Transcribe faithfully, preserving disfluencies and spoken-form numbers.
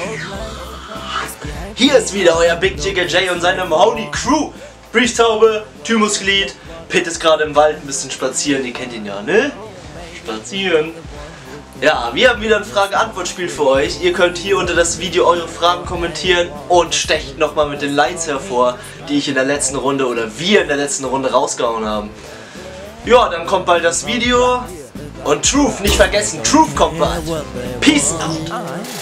Hier ist wieder euer Big Jigger J und seine Mahoney Crew. Brieftaube, Thymusglied, Pitt ist gerade im Wald ein bisschen spazieren, ihr kennt ihn ja, ne? Spazieren. Ja, wir haben wieder ein Frage-Antwort-Spiel für euch. Ihr könnt hier unter das Video eure Fragen kommentieren und stecht nochmal mit den Lines hervor, die ich in der letzten Runde oder wir in der letzten Runde rausgehauen haben. Ja, dann kommt bald das Video und Truth, nicht vergessen, Truth kommt bald. Peace out.